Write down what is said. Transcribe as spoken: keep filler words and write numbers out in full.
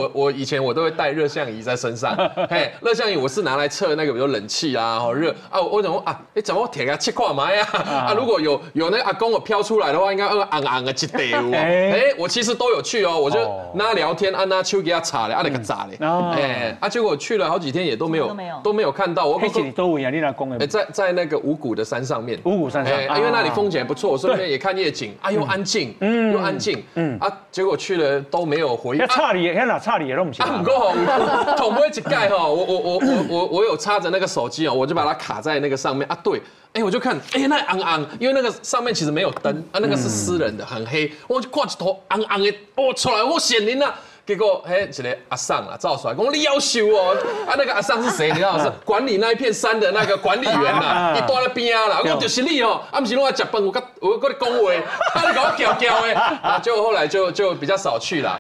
我我以前我都会带热像仪在身上，嘿，热像仪我是拿来测那个比如冷气啊，好热啊，我怎么啊，哎，怎么铁个切块嘛呀？啊，如果有有那个阿公我飘出来的话，应该呃昂昂的一堆哦。哎，我其实都有去哦，我就跟他聊天，按他手给他查嘞，按那个炸嘞，哎，啊，结果去了好几天也都没有都没有看到。我你都问啊，你那公的？ 在在那个五谷的山上面， 五谷山上， 因为那里风景还不错，顺便也看夜景，啊，又安静，嗯，又安静，嗯，啊，结果去了都没有回。 那差里，那哪差里也都不行。 啊，不过哈，捅不会一盖哈，我我我我我我有插着那个手机哦，我就把它卡在那个上面啊，对，哎，我就看，哎，那昂昂，因为那个上面其实没有灯啊，那个是私人的，很黑，我就挂一头昂昂的，我出来我显灵了。结果，嘿，一个阿桑啦，照出来，讲你夭寿哦！啊，那个阿桑是谁？你知道是管理那一片山的那个管理员呐，伊待在边啊啦，我就是你哦，啊，不是拢来食饭，我跟我跟你讲话，啊，你给我叫叫的，啊，就后来就就比较少去啦。